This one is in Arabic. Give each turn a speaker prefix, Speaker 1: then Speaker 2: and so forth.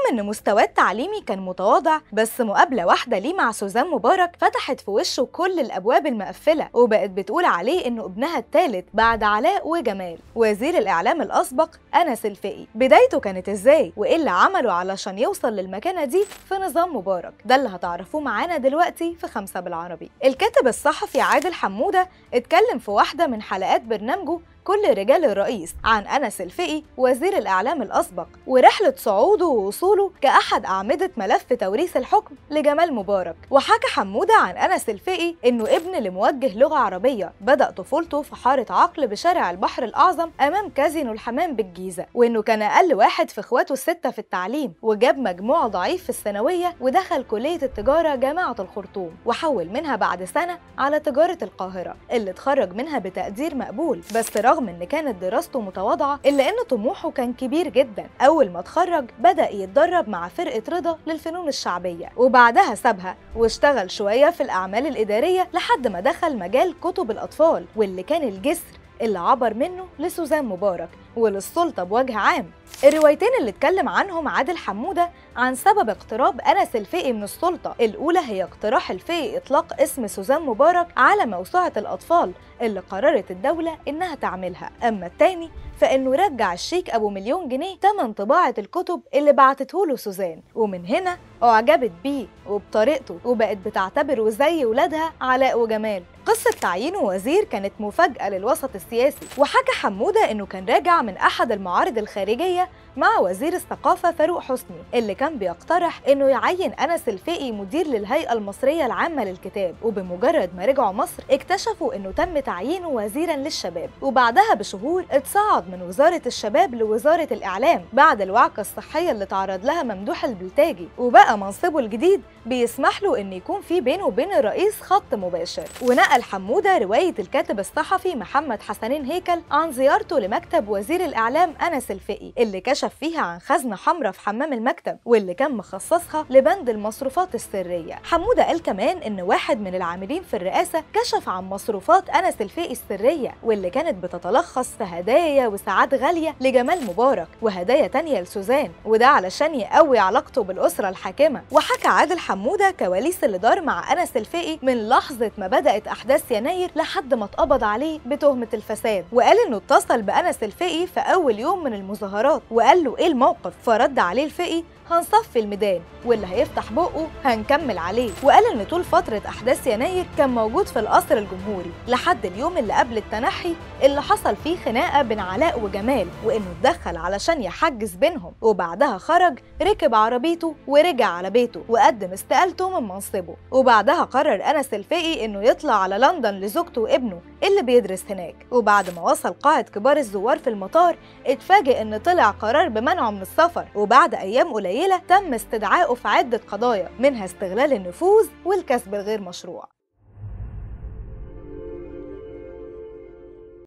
Speaker 1: إن مستواه التعليمي كان متواضع، بس مقابلة واحدة ليه مع سوزان مبارك فتحت في وشه كل الأبواب المقفلة، وبقت بتقول عليه إنه ابنها الثالث بعد علاء وجمال. وزير الإعلام الأسبق أنس الفقي بدايته كانت إزاي؟ وإيه اللي عمله علشان يوصل للمكانة دي في نظام مبارك؟ ده اللي هتعرفوه معانا دلوقتي في 5 بالعربي. الكاتب الصحفي عادل حمودة اتكلم في واحدة من حلقات برنامجه كل رجال الرئيس عن أنس الفقي وزير الإعلام الأسبق ورحلة صعوده ووصوله كأحد أعمدة ملف توريث الحكم لجمال مبارك. وحكى حمودة عن أنس الفقي إنه ابن لموجه لغة عربية بدأ طفولته في حارة عقل بشارع البحر الأعظم أمام كازينو الحمام بالجيزة، وإنه كان أقل واحد في إخواته ال6 في التعليم، وجاب مجموع ضعيف في الثانوية ودخل كلية التجارة جامعة الخرطوم، وحول منها بعد سنة على تجارة القاهرة اللي اتخرج منها بتقدير مقبول. بس رغم إن كانت دراسته متواضعة إلا إن طموحه كان كبير جدا. أول ما اتخرج بدأ يتدرب مع فرقة رضا للفنون الشعبية، وبعدها سابها واشتغل شوية في الأعمال الإدارية لحد ما دخل مجال كتب الأطفال، واللي كان الجسر اللي عبر منه لسوزان مبارك وللسلطة بوجه عام. الروايتين اللي اتكلم عنهم عادل حمودة عن سبب اقتراب أنس الفقي من السلطة، الأولى هي اقتراح الفقي إطلاق اسم سوزان مبارك على موسوعة الأطفال اللي قررت الدولة إنها تعملها، أما التاني فإنه رجع الشيك أبو مليون جنيه تمن طباعة الكتب اللي بعتته له سوزان، ومن هنا أعجبت بيه وبطريقته وبقت بتعتبره زي ولادها علاء وجمال. قصة تعيينه وزير كانت مفاجأة للوسط السياسي، وحكى حمودة إنه كان راجع من أحد المعارض الخارجية مع وزير الثقافة فاروق حسني اللي كان بيقترح إنه يعين أنس الفقي مدير للهيئة المصرية العامة للكتاب، وبمجرد ما رجعوا مصر اكتشفوا إنه تم تعيينه وزيرا للشباب، وبعدها بشهور اتصعد من وزارة الشباب لوزارة الإعلام بعد الوعكة الصحية اللي تعرض لها ممدوح البلتاجي، وبقى منصبه الجديد بيسمح له إن يكون في بينه وبين الرئيس خط مباشر. ونقل حمودة رواية الكاتب الصحفي محمد حسنين هيكل عن زيارته لمكتب وزير الإعلام أنس الفقي اللي كشف فيها عن خزنة حمراء في حمام المكتب واللي كان مخصصها لبند المصروفات السرية. حمودة قال كمان إن واحد من العاملين في الرئاسة كشف عن مصروفات أنس الفقي السرية واللي كانت بتتلخص في هدايا وساعات غالية لجمال مبارك وهدايا تانية لسوزان، وده علشان يقوي علاقته بالأسرة الحاكمة. وحكى عادل حمودة كواليس اللي دار مع أنس الفقي من لحظة ما بدأت أحداث يناير لحد ما اتقبض عليه بتهمة الفساد، وقال إنه اتصل بأنس الفقي في أول يوم من المظاهرات وقال له إيه الموقف، فرد عليه الفقي هنصفي الميدان واللي هيفتح بقه هنكمل عليه. وقال إن طول فترة أحداث يناير كان موجود في القصر الجمهوري لحد اليوم اللي قبل التنحي اللي حصل فيه خناقة بين علاء وجمال، وإنه اتدخل علشان يحجز بينهم، وبعدها خرج ركب عربيته ورجع على بيته وقدم استقالته من منصبه. وبعدها قرر أنس الفقي إنه يطلع على لندن لزوجته وابنه اللي بيدرس هناك، وبعد ما وصل قاعة كبار الزوار في المطار اتفاجئ إن طلع قرار بمنعه من السفر، وبعد أيام قليلة تم استدعائه في عدة قضايا منها استغلال النفوذ والكسب الغير مشروع.